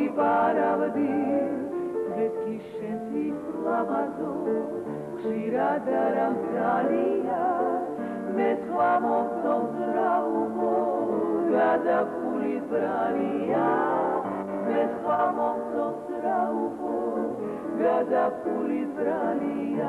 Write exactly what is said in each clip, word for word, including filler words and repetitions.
ვიპარავდი მეთქი შენთვის ლამაზო ხშირად არა მძალია მე სხვა მომწონს რა უყო გადაფულით ბრალია მე სხვა მომწონს რა უყო გადაფულით ბრალია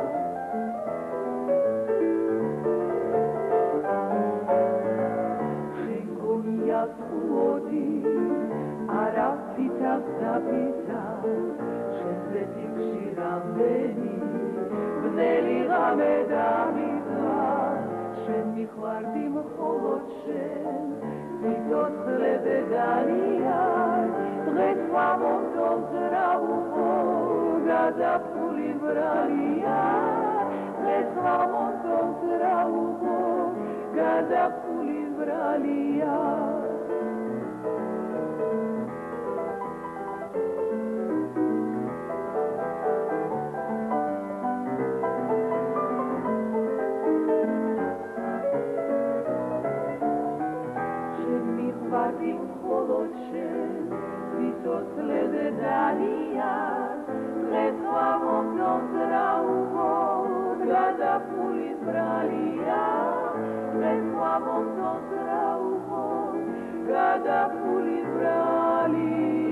Odi, arafita zapita, შენზე ტიქშირამდენი, ბნელი ღამე დამიდგა, შენ მიხვარდი მხოლოდ შენ, სიცოცხლე დეგანია, დღეს მომწონს რა უყო, გადაფული ბრალია, დღეს მომწონს რა უყო, გადაფული ბრალია. ვარდი მხოლოდ შენ სიცოცხლე დეგანია დღეს მომწონს რა უყო გადაფულით ბრალია დღეს მომწონს რა უყო გადაფულით ბრალია